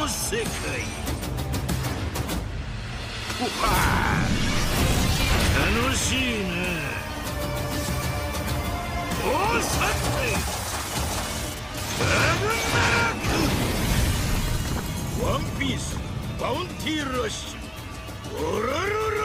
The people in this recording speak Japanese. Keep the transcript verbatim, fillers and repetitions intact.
世界。おは楽しいな。おさてバグナラクワンピースバウンティーラッシュオラロラ